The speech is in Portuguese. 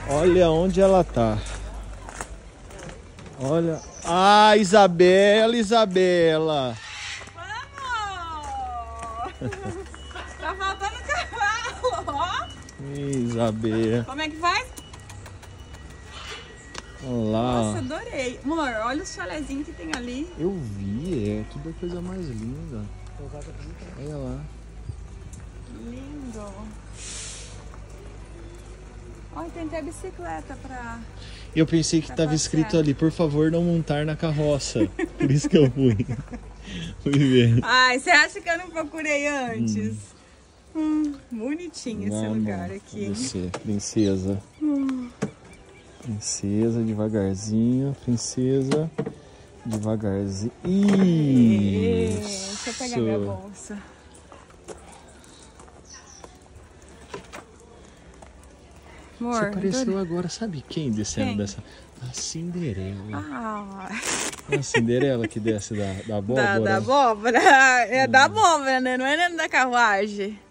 Olha onde ela tá. Olha. Ah, Isabela, Isabela. Vamos! Tá faltando cavalo, ó. Isabela. Como é que faz? Olha lá. Nossa, adorei. Amor, olha os chalezinhos que tem ali. Eu vi, é tudo a coisa mais linda. Olha lá. Lindo. Olha, tem até bicicleta pra... Eu pensei que estava escrito ali, por favor, não montar na carroça. Por isso que eu fui. Fui ver. Ai, você acha que eu não procurei antes? Bonitinho esse lugar aqui. Você, princesa. Princesa, devagarzinho. Princesa, devagarzinho. Isso. Deixa eu pegar minha bolsa. Amor, você apareceu agora, sabe quem descendo dessa? A Cinderela. Ah. A Cinderela que desce da abóbora. Da abóbora? É da abóbora, né? Não é nem da carruagem.